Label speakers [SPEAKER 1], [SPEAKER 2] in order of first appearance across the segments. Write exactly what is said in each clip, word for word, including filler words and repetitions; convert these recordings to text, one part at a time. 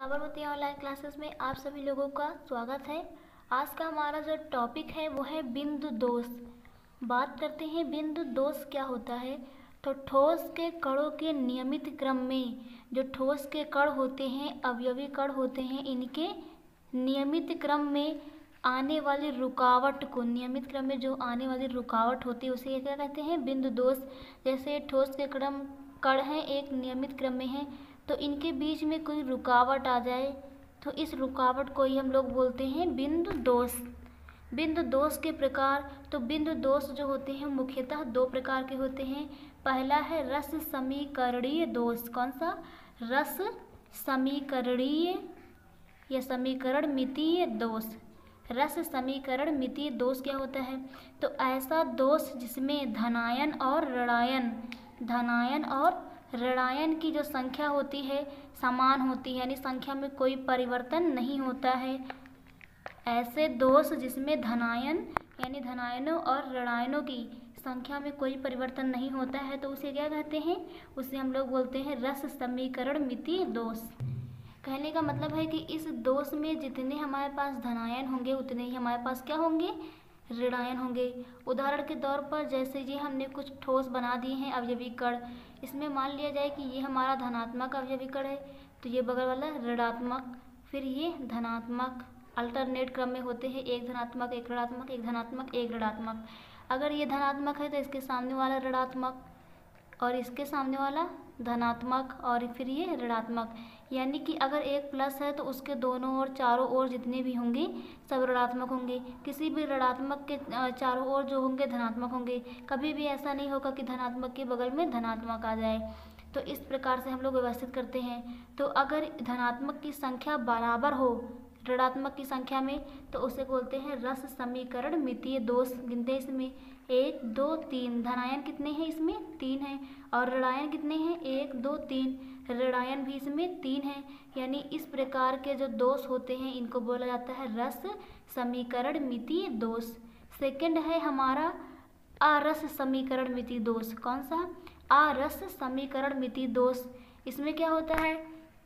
[SPEAKER 1] Sabarmati online classes में आप सभी लोगों का स्वागत है। आज का हमारा जो टॉपिक है वो है बिंदु दोष। बात करते हैं बिंदु दोष क्या होता है। तो ठोस के कणों के नियमित क्रम में जो ठोस के कण होते हैं, अवयवी कण होते हैं, इनके नियमित क्रम में आने वाली रुकावट को नियमित क्रम में जो आने वाली रुकावट होती है उसे क्या कहते हैं, बिंदु दोष। जैसे ठोस के क्रम कण हैं, एक नियमित क्रम में है, तो इनके बीच में कोई रुकावट आ जाए तो इस रुकावट को ही हम लोग बोलते हैं बिंदु दोष। बिंदु दोष के प्रकार, तो बिंदु दोष जो होते हैं मुख्यतः दो प्रकार के होते हैं। पहला है रस समीकरणीय दोष। कौन सा? रस समीकरणीय या समीकरण मितीय दोष। रस समीकरण मितीय दोष क्या होता है? तो ऐसा दोष जिसमें धनायन और ऋणायन धनायन और ऋणायन की जो संख्या होती है समान होती है, यानी संख्या में कोई परिवर्तन नहीं होता है। ऐसे दोष जिसमें धनायन यानी धनायनों और ऋणायनों की संख्या में कोई परिवर्तन नहीं होता है तो उसे क्या कहते हैं? उसे हम लोग बोलते हैं रस समीकरण मितीय दोष। कहने का मतलब है कि इस दोष में जितने हमारे पास धनायन होंगे उतने ही हमारे पास क्या होंगे? ऋणायन होंगे। उदाहरण के तौर पर जैसे ये हमने कुछ ठोस बना दिए हैं अवयवी कण, इसमें मान लिया जाए कि ये हमारा धनात्मक अवयवी कण है तो ये बगल वाला ऋणात्मक, फिर ये धनात्मक, अल्टरनेट क्रम में होते हैं, एक धनात्मक एक ऋणात्मक एक धनात्मक एक ऋणात्मक। अगर ये धनात्मक है तो इसके सामने वाला ऋणात्मक और इसके सामने वाला धनात्मक और फिर ये ऋणात्मक। यानी कि अगर एक प्लस है तो उसके दोनों ओर चारों ओर जितने भी होंगे सब ऋणात्मक होंगे। किसी भी ऋणात्मक के चारों ओर जो होंगे धनात्मक होंगे। कभी भी ऐसा नहीं होगा कि धनात्मक के बगल में धनात्मक आ जाए। तो इस प्रकार से हम लोग व्यवस्थित करते हैं। तो अगर धनात्मक की संख्या बराबर हो ऋणात्मक की संख्या में तो उसे बोलते हैं रस समीकरण मितीय दोष। गिनते हैं इसमें एक दो तीन, धनायन कितने हैं इसमें? तीन हैं, और ऋणायन कितने हैं? एक दो तीन, ऋणायन भी इसमें तीन हैं। यानी इस प्रकार के जो दोष होते हैं इनको बोला जाता है रस समीकरण मितीय दोष। सेकंड है हमारा आरस समीकरण मितीय दोष। कौन सा? आरस समीकरण मितीय दोष। इसमें क्या होता है?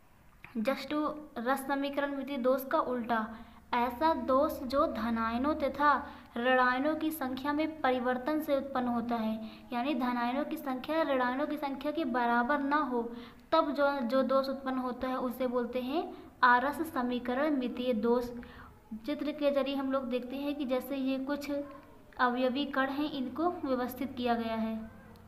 [SPEAKER 1] जस्ट रस समीकरण मितीय दोष का उल्टा, ऐसा दोष जो धनायनों तथा ऋणायनों की संख्या में परिवर्तन से उत्पन्न होता है। यानी धनायनों की संख्या ऋणायनों की संख्या के बराबर ना हो तब जो जो दोष उत्पन्न होता है उसे बोलते हैं आरस समीकरण मितीय दोष। चित्र के जरिए हम लोग देखते हैं कि जैसे ये कुछ अवयवी कण हैं, इनको व्यवस्थित किया गया है।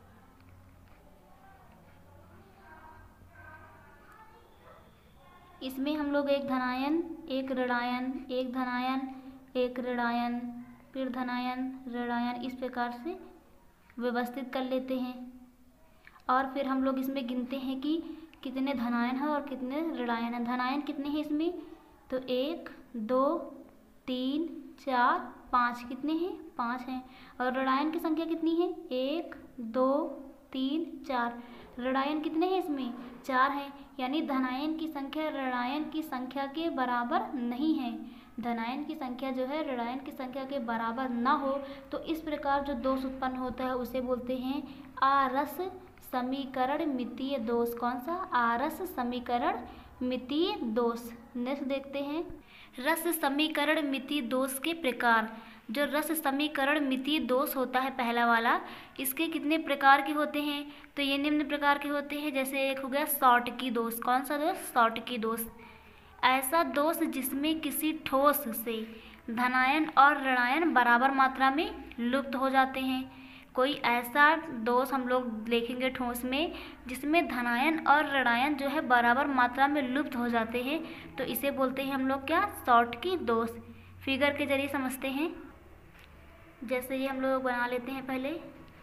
[SPEAKER 1] इसमें हम लोग एक धनायन एक ऋणायन एक धनायन एक ऋणायन फिर धनायन ऋणायन इस प्रकार से व्यवस्थित कर लेते हैं। और फिर हम लोग इसमें गिनते हैं कि कितने धनायन हैं और कितने ऋणायन हैं। धनायन कितने हैं इसमें? तो एक दो तीन चार पाँच, कितने हैं? पाँच हैं। और ऋणायन की संख्या कितनी है? एक दो तीन चार, ऋणायन कितने हैं इसमें? चार हैं। यानी धनायन की संख्या ऋणायन की संख्या के बराबर नहीं है। धनायन की संख्या जो है ऋणायन की संख्या के बराबर ना हो तो इस प्रकार जो दोष उत्पन्न होता है उसे बोलते हैं आरस समीकरण मितीय दोष। कौन सा? आरस समीकरण मितीय दोष। नेक्स्ट देखते हैं रस समीकरण मितीय दोष के प्रकार। जो रस समीकरण मितीय दोष होता है पहला वाला, इसके कितने प्रकार के होते हैं? तो ये निम्न प्रकार के होते हैं। जैसे एक हो गया शॉर्टकी दोष। कौन सा दोष? शॉर्टकी दोष। ऐसा दोष जिसमें किसी ठोस से धनायन और ऋणायन बराबर मात्रा में लुप्त हो जाते हैं। कोई ऐसा दोष हम लोग देखेंगे ठोस में जिसमें धनायन और ऋणायन जो है बराबर मात्रा में लुप्त हो जाते हैं तो इसे बोलते हैं हम लोग क्या? शॉर्टकी दोष। फिगर के जरिए समझते हैं। जैसे ये हम लोग बना लेते हैं पहले।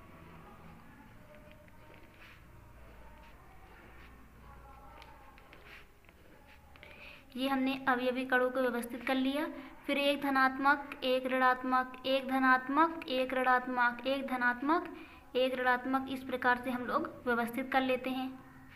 [SPEAKER 1] ये हमने अवयवी कणों को व्यवस्थित कर लिया। फिर एक धनात्मक एक ऋणात्मक एक धनात्मक एक ऋणात्मक एक धनात्मक एक ऋणात्मक इस प्रकार से हम लोग व्यवस्थित कर लेते हैं।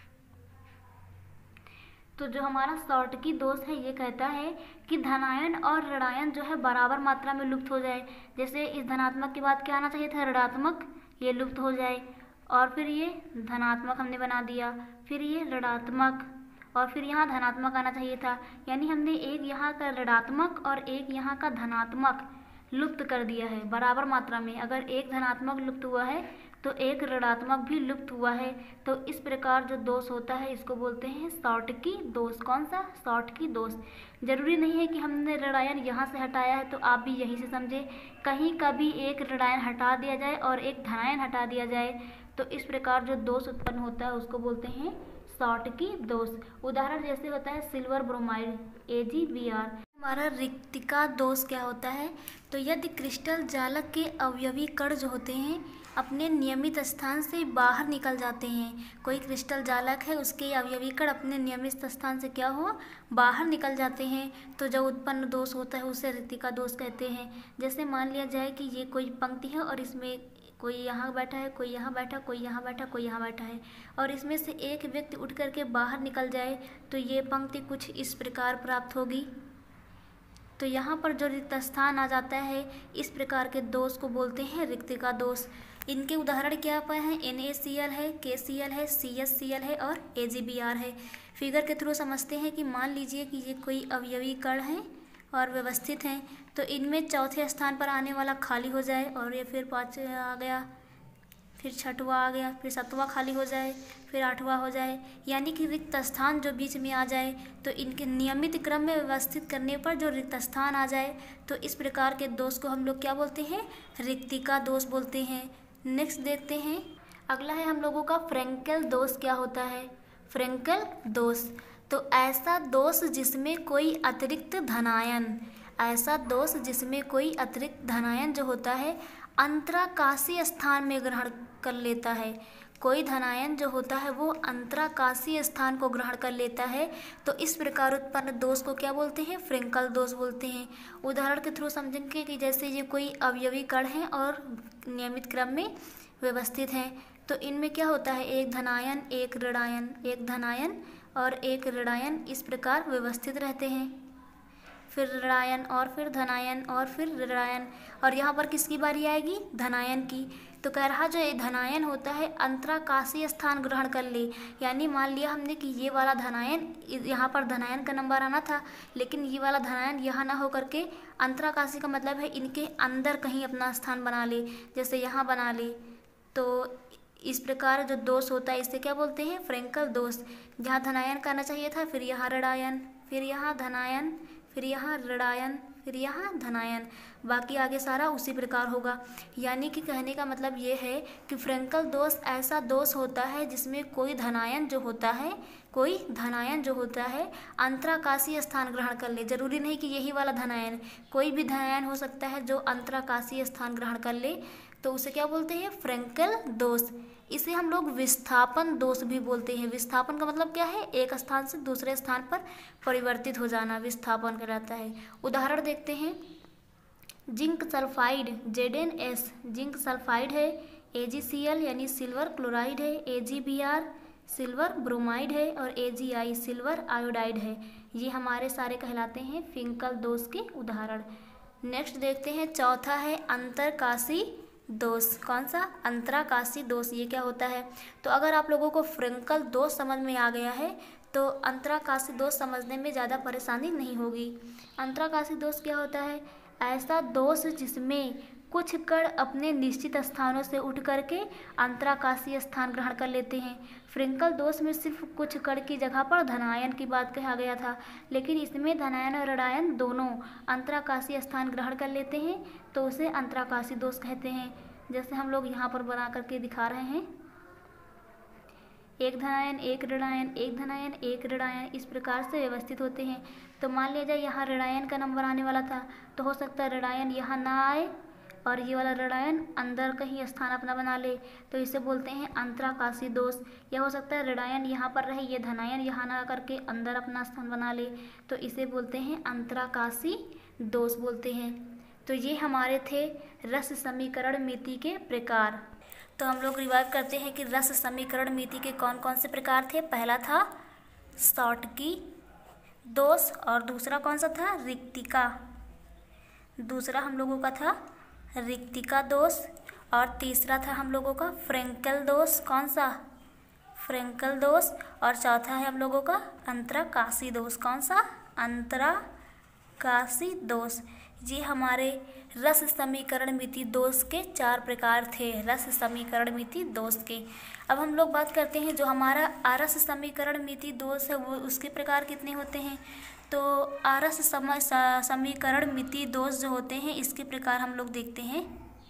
[SPEAKER 1] तो जो हमारा शॉर्टकी दोष है ये कहता है कि धनायन और ऋणायन जो है बराबर मात्रा में लुप्त हो जाए। जैसे इस धनात्मक के बाद क्या आना चाहिए था? ऋणात्मक, ये लुप्त हो जाए। और फिर ये धनात्मक हमने बना दिया, फिर ये ऋणात्मक और फिर यहाँ धनात्मक आना चाहिए था, यानी हमने एक यहाँ का ऋणात्मक और एक यहाँ का धनात्मक लुप्त कर दिया है बराबर मात्रा में। अगर एक धनात्मक लुप्त हुआ है तो एक ऋणात्मक भी लुप्त हुआ है। तो इस प्रकार जो दोष होता है इसको बोलते हैं शॉर्टकी दोष। कौन सा? शॉर्टकी दोष। जरूरी नहीं है कि हमने ऋणायन यहाँ से हटाया है तो आप भी यहीं से समझे, कहीं का भी एक ऋणायन हटा दिया जाए और एक धनायन हटा दिया जाए तो इस प्रकार जो दोष उत्पन्न होता है उसको बोलते हैं शॉर्टकी दोष। उदाहरण जैसे होता है silver bromide A G B R. हमारा रिक्तिका दोष क्या होता है? तो यदि क्रिस्टल जालक के अवयवी कण जो होते हैं अपने नियमित स्थान से बाहर निकल जाते हैं, कोई क्रिस्टल जालक है उसके अवयवी कण अपने नियमित स्थान से क्या हो, बाहर निकल जाते हैं, तो जो उत्पन्न दोष होता है उसे रिक्तिका दोष कहते हैं। जैसे मान लिया जाए कि ये कोई पंक्ति है और इसमें कोई यहाँ बैठा है, कोई यहाँ बैठा, कोई यहाँ बैठा, कोई यहाँ बैठा है और इसमें से एक व्यक्ति उठ करके बाहर निकल जाए तो ये पंक्ति कुछ इस प्रकार प्राप्त होगी। तो यहाँ पर जो रिक्त स्थान आ जाता है इस प्रकार के दोष को बोलते हैं रिक्तिका दोष। इनके उदाहरण क्या पर हैं? एन ए सी एल है, के सी एल है, सी एस सी एल है और ए जी बी आर है। फिगर के थ्रू समझते हैं कि मान लीजिए कि ये कोई अवयवी कण हैं और व्यवस्थित हैं, तो इनमें चौथे स्थान पर आने वाला खाली हो जाए और ये फिर पाँच आ गया, फिर छठवा आ गया, फिर सातवां खाली हो जाए, फिर आठवां हो जाए, यानी कि रिक्त स्थान जो बीच में आ जाए तो इनके नियमित क्रम में व्यवस्थित करने पर जो रिक्त स्थान आ जाए तो इस प्रकार के दोष को हम लोग क्या बोलते हैं? रिक्तिका दोष बोलते हैं। नेक्स्ट देखते हैं, अगला है हम लोगों का फ्रेंकेल दोष। क्या होता है फ्रेंकेल दोष? तो ऐसा दोष जिसमें कोई अतिरिक्त धनायन, ऐसा दोष जिसमें कोई अतिरिक्त धनायन जो होता है अंतराकाशीय स्थान में ग्रहण कर लेता है। कोई धनायन जो होता है वो अंतराकाशीय स्थान को ग्रहण कर लेता है तो इस प्रकार उत्पन्न दोष को क्या बोलते हैं? फ्रेंकल दोष बोलते हैं। उदाहरण के थ्रू समझेंगे कि जैसे ये कोई अवयवी कण हैं और नियमित क्रम में व्यवस्थित हैं, तो इनमें क्या होता है? एक धनायन, एक ऋणायन, एक धनायन और एक ऋणायन इस प्रकार व्यवस्थित रहते हैं। फिर ऋणायन और फिर धनायन और फिर ऋणायन, और यहाँ पर किसकी बारी आएगी? धनायन की। तो कह रहा जो ये धनायन होता है अंतराकाशीय स्थान ग्रहण कर ले, यानी मान लिया हमने कि ये वाला धनायन, यहाँ पर धनायन का नंबर आना था लेकिन ये वाला धनायन यहाँ ना हो करके अंतराकाशी का मतलब है इनके अंदर कहीं अपना स्थान बना ले, जैसे यहाँ बना ले। तो इस प्रकार जो दोष होता है इसे क्या बोलते हैं? फ्रेंकल दोष। जहाँ धनायन करना चाहिए था फिर यहाँ ऋणायन, फिर यहाँ धनायन, फिर यहाँ ऋणायन, फिर यहाँ धनायन, बाकी आगे सारा उसी प्रकार होगा। यानी कि कहने का मतलब ये है कि फ्रेंकल दोष ऐसा दोष होता है जिसमें कोई धनायन जो होता है कोई धनायन जो होता है अंतराकाशीय स्थान ग्रहण कर ले। जरूरी नहीं कि यही वाला धनायन, कोई भी धनायन हो सकता है जो अंतराकाशीय स्थान ग्रहण कर ले, तो उसे क्या बोलते हैं? फ्रेंकल दोष। इसे हम लोग विस्थापन दोष भी बोलते हैं। विस्थापन का मतलब क्या है? एक स्थान से दूसरे स्थान पर परिवर्तित हो जाना विस्थापन कहलाता है। उदाहरण देखते हैं, zinc sulphide Z N S zinc sulphide है, ए जी सी एल यानी सिल्वर क्लोराइड है, A G B R silver bromide है और A ji I silver iodide है। ये हमारे सारे कहलाते हैं फ्रेंकल दोष के उदाहरण। नेक्स्ट देखते हैं, चौथा है अंतरकाशी दोष। कौन सा? अंतराकाशी दोष। ये क्या होता है? तो अगर आप लोगों को फ्रेंकल दोष समझ में आ गया है तो अंतराकाशी दोष समझने में ज़्यादा परेशानी नहीं होगी। अंतराकाशी दोष क्या होता है? ऐसा दोष जिसमें कुछ कण अपने निश्चित स्थानों से उठ करके अंतराकाशीय स्थान ग्रहण कर लेते हैं। फ्रेंकल दोष में सिर्फ कुछ कण की जगह पर धनायन की बात कहा गया था, लेकिन इसमें धनायन और ऋणायन दोनों अंतराकाशीय स्थान ग्रहण कर लेते हैं तो उसे अंतराकाशी दोष कहते हैं। जैसे हम लोग यहाँ पर बना करके दिखा रहे हैं, एक धनायन एक ऋणायन, एक धनायन एक ऋणायन इस प्रकार से व्यवस्थित होते हैं। तो मान लिया जाए यहाँ ऋणायन का नंबर आने वाला था तो हो सकता है ऋणायन यहाँ ना आए और ये वाला ऋणायन अंदर कहीं स्थान अपना बना ले, तो इसे बोलते हैं अंतराकाशी दोष। या हो सकता है ऋणायन यहाँ पर रहे, ये धनायन यहाँ ना करके अंदर अपना स्थान बना ले, तो इसे बोलते हैं अंतराकाशी दोष बोलते हैं। तो ये हमारे थे रस समीकरण मिति के प्रकार। तो हम लोग रिवाइव करते हैं कि रस समीकरण मिति के कौन कौन से प्रकार थे। पहला था शॉर्टकी दोष और दूसरा कौन सा था? रिक्तिका। दूसरा हम लोगों का था रिक्तिका दोष और तीसरा था हम लोगों का फ्रेंकल दोष। कौन सा? फ्रेंकल दोष, और चौथा है हम लोगों का अंतराकाशी दोष। कौन सा? अंतराकाशी दोष। ये हमारे रस समीकरण मिति दोष के चार प्रकार थे, रस समीकरण मिति दोष के। अब हम लोग बात करते हैं जो हमारा आरस समीकरण मिति दोष है वो उसके प्रकार कितने होते हैं। तो आरस समय समीकरण मिति दोष जो होते हैं इसके प्रकार हम लोग देखते हैं।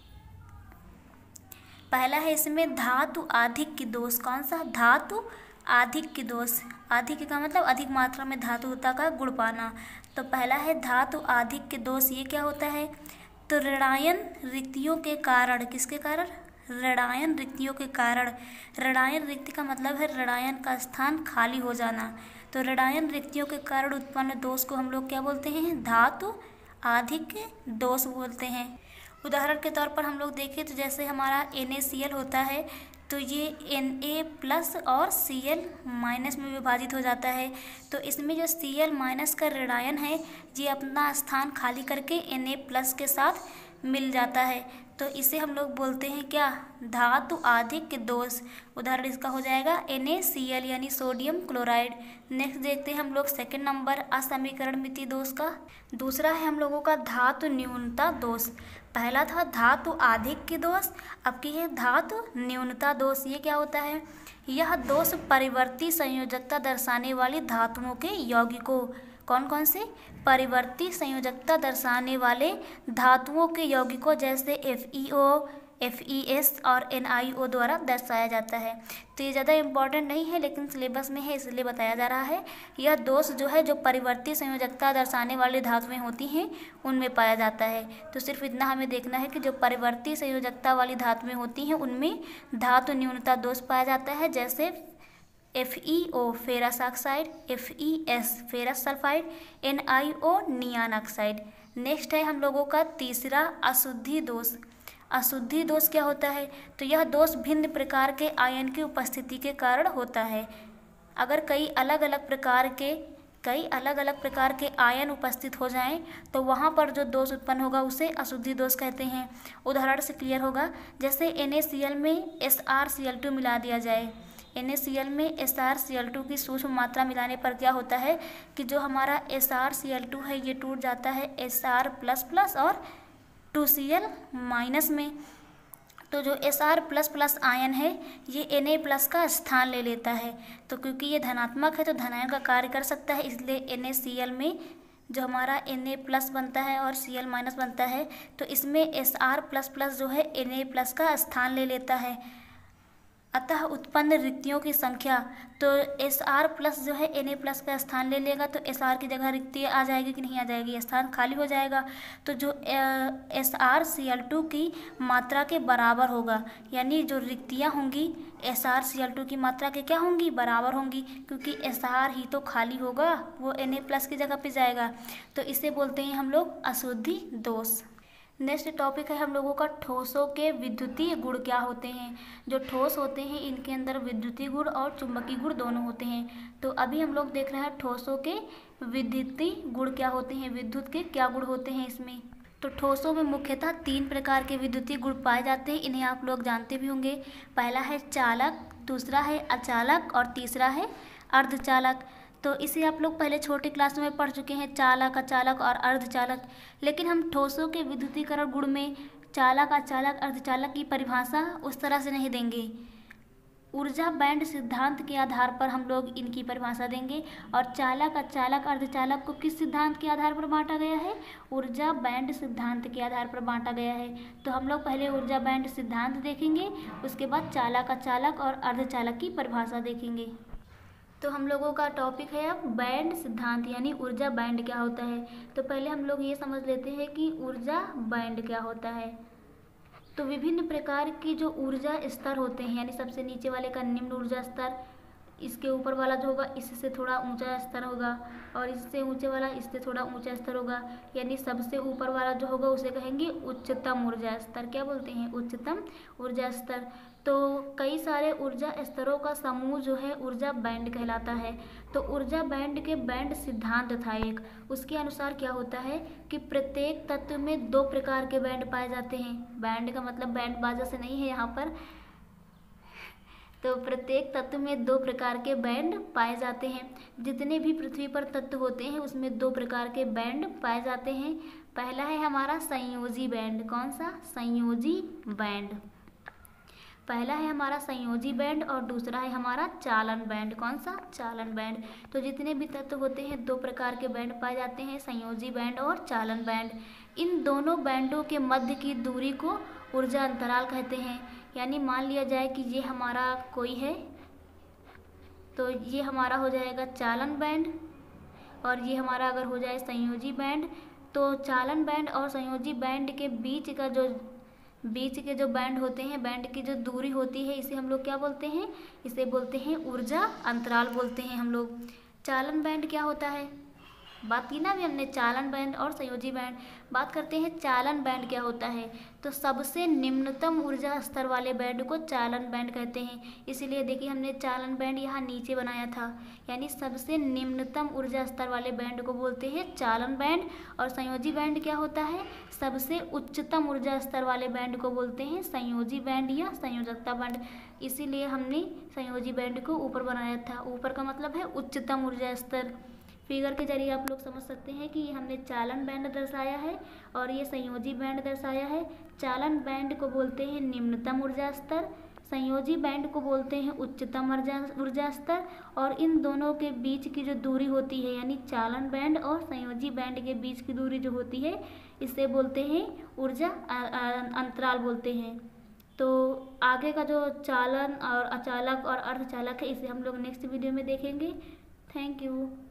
[SPEAKER 1] पहला है इसमें धातु आधिक्य दोष। कौन सा? धातु आधिक्य दोष। आधिक्य का मतलब अधिक मात्रा में धातुता का गुण पाना। तो पहला है धातु आधिक्य दोष। ये क्या होता है? तो ऋणायन रिक्तियों के कारण, किसके कारण? ऋणायन रिक्तियों के कारण। ऋणायन रिक्ति का मतलब है ऋणायन का स्थान खाली हो जाना। तो ऋणायन रिक्तियों के कारण उत्पन्न दोष को हम लोग क्या बोलते हैं? धातु आधिक्य दोष बोलते हैं। उदाहरण के तौर पर हम लोग देखें तो जैसे हमारा NaCl होता है तो ये Na प्लस और Cl माइनस में विभाजित हो जाता है। तो इसमें जो Cl माइनस का ऋणायन है ये अपना स्थान खाली करके Na प्लस के साथ मिल जाता है। तो इसे हम लोग बोलते हैं क्या? धातु आधिक्य दोष। उदाहरण इसका हो जाएगा NaCl यानी सोडियम क्लोराइड। नेक्स्ट देखते हैं हम लोग सेकंड नंबर असमीकरण मिति दोष का। दूसरा है हम लोगों का धातु न्यूनता दोष। पहला था धातु आधिक्य दोष, अब की है धातु न्यूनता दोष। ये क्या होता है? यह दोष परिवर्ती संयोजकता दर्शाने वाली धातुओं के यौगिकों, कौन कौन से? परिवर्ती संयोजकता दर्शाने वाले धातुओं के यौगिकों जैसे FeO, FeS और NiO द्वारा दर्शाया जाता है। तो ये ज़्यादा इम्पॉर्टेंट नहीं है लेकिन सिलेबस में है इसलिए बताया जा रहा है। यह दोष जो है जो परिवर्ती संयोजकता दर्शाने वाली धातुएं होती हैं उनमें पाया जाता है। तो सिर्फ इतना हमें देखना है कि जो परिवर्ती संयोजकता वाली धातुएं होती हैं उनमें धातु न्यूनता दोष पाया जाता है। जैसे FeO ferrous oxide, FeS ferrous sulphide, NiO नियान ऑक्साइड। नेक्स्ट है हम लोगों का तीसरा अशुद्धि दोष। अशुद्धि दोष क्या होता है? तो यह दोष भिन्न प्रकार के आयन की उपस्थिति के कारण होता है। अगर कई अलग अलग प्रकार के कई अलग अलग प्रकार के आयन उपस्थित हो जाएं तो वहाँ पर जो दोष उत्पन्न होगा उसे अशुद्धि दोष कहते हैं। उदाहरण से क्लियर होगा, जैसे NaCl में S R C L two मिला दिया जाए। NaCl में S R C L two की सूक्ष्म मात्रा मिलाने पर क्या होता है कि जो हमारा S R C L two है ये टूट जाता है एस आर प्लस प्लस और टू सी एल माइनस में। तो जो S R plus plus ion है ये Na प्लस का स्थान ले लेता है। तो क्योंकि ये धनात्मक है तो धनायन का कार्य कर सकता है, इसलिए NaCl में जो हमारा Na प्लस बनता है और Cl माइनस बनता है तो इसमें एस आर प्लस प्लस जो है Na प्लस का स्थान ले लेता है। अतः उत्पन्न रिक्तियों की संख्या, तो एस आर प्लस जो है Na प्लस का स्थान ले लेगा तो एस आर की जगह रिक्ति आ जाएगी कि नहीं आ जाएगी? स्थान खाली हो जाएगा। तो जो S R C L two की मात्रा के बराबर होगा, यानी जो रिक्तियाँ होंगी S R C L two की मात्रा के क्या होंगी? बराबर होंगी, क्योंकि एस आर ही तो खाली होगा, वो Na प्लस की जगह पे जाएगा। तो इसे बोलते हैं हम लोग अशुद्धि दोष। नेक्स्ट टॉपिक है हम लोगों का ठोसों के विद्युतीय गुण क्या होते हैं। जो ठोस होते हैं इनके अंदर विद्युतीय गुण और चुंबकीय गुण दोनों होते हैं। तो अभी हम लोग देख रहे हैं ठोसों के विद्युतीय गुण क्या होते हैं, विद्युत के क्या गुण होते हैं इसमें। तो ठोसों में मुख्यतः तीन प्रकार के विद्युतीय गुण पाए जाते हैं, इन्हें आप लोग जानते भी होंगे। पहला है चालक, दूसरा है अचालक और तीसरा है अर्धचालक। तो इसे आप लोग पहले छोटी क्लास में पढ़ चुके हैं, चालक, अचालक और अर्धचालक। लेकिन हम ठोसों के विद्युतीकरण गुण में चालक, अचालक, अर्धचालक की परिभाषा उस तरह से नहीं देंगे। ऊर्जा बैंड सिद्धांत के आधार पर हम लोग इनकी परिभाषा देंगे। और चालक, अचालक, अर्धचालक को किस सिद्धांत के आधार पर बांटा गया है? ऊर्जा बैंड सिद्धांत के आधार पर बांटा गया है। तो हम लोग पहले ऊर्जा बैंड सिद्धांत देखेंगे, उसके बाद चालक, अचालक और अर्धचालक की परिभाषा देखेंगे। तो हम लोगों का टॉपिक है अब बैंड सिद्धांत, यानी ऊर्जा बैंड क्या होता है। तो पहले हम लोग ये समझ लेते हैं कि ऊर्जा बैंड क्या होता है। तो विभिन्न प्रकार की जो ऊर्जा स्तर होते हैं, यानी सबसे नीचे वाले का निम्न ऊर्जा स्तर, इसके ऊपर वाला जो होगा इससे थोड़ा ऊंचा स्तर होगा, और इससे ऊंचे वाला इससे थोड़ा ऊंचा स्तर होगा, यानी सबसे ऊपर वाला जो होगा उसे कहेंगे उच्चतम ऊर्जा स्तर। क्या बोलते हैं? उच्चतम ऊर्जा स्तर। तो कई सारे ऊर्जा स्तरों का समूह जो है ऊर्जा बैंड कहलाता है। तो ऊर्जा बैंड के बैंड सिद्धांत था एक, उसके अनुसार क्या होता है कि प्रत्येक तत्व में दो प्रकार के बैंड पाए जाते हैं। बैंड का मतलब बैंड बाजा से नहीं है यहाँ पर। तो प्रत्येक तत्व में दो प्रकार के बैंड पाए जाते हैं। जितने भी पृथ्वी पर तत्व होते हैं उसमें दो प्रकार के बैंड पाए जाते हैं। पहला है हमारा संयोजी बैंड। कौन सा? संयोजी बैंड। पहला है हमारा संयोजी बैंड और दूसरा है हमारा चालन बैंड। कौन सा? चालन बैंड। तो जितने भी तत्व होते हैं दो प्रकार के बैंड पाए जाते हैं, संयोजी बैंड और चालन बैंड। इन दोनों बैंडों के मध्य की दूरी को ऊर्जा अंतराल कहते हैं। यानी मान लिया जाए कि ये हमारा कोई है, तो ये हमारा हो जाएगा चालन बैंड और ये हमारा अगर हो जाए संयोजी बैंड, तो चालन बैंड और संयोजी बैंड के बीच का जो बीच के जो बैंड होते हैं, बैंड की जो दूरी होती है, इसे हम लोग क्या बोलते हैं? इसे बोलते हैं ऊर्जा अंतराल बोलते हैं हम लोग। चालन बैंड क्या होता है? बात की ना अभी हमने चालन बैंड और संयोजी बैंड। बात करते हैं चालन बैंड क्या होता है। तो सबसे निम्नतम ऊर्जा स्तर वाले बैंड को चालन बैंड कहते हैं। इसीलिए देखिए हमने चालन बैंड यहाँ नीचे बनाया था, यानी सबसे निम्नतम ऊर्जा स्तर वाले बैंड को बोलते हैं चालन बैंड। और संयोजी बैंड क्या होता है? सबसे उच्चतम ऊर्जा स्तर वाले बैंड को बोलते हैं संयोजी बैंड या संयोजकता बैंड। इसीलिए हमने संयोजी बैंड को ऊपर बनाया था। ऊपर का मतलब है उच्चतम ऊर्जा स्तर। फिगर के जरिए आप लोग समझ सकते हैं कि ये हमने चालन बैंड दर्शाया है और ये संयोजी बैंड दर्शाया है। चालन बैंड को बोलते हैं निम्नतम ऊर्जा स्तर, संयोजी बैंड को बोलते हैं उच्चतम ऊर्जा ऊर्जा स्तर। और इन दोनों के बीच की जो दूरी होती है, यानी चालन बैंड और संयोजी बैंड के बीच की दूरी जो होती है, इसे बोलते हैं ऊर्जा अंतराल बोलते हैं। तो आगे का जो चालन और अचालक और अर्धचालक है, इसे हम लोग नेक्स्ट वीडियो में देखेंगे। Thank you.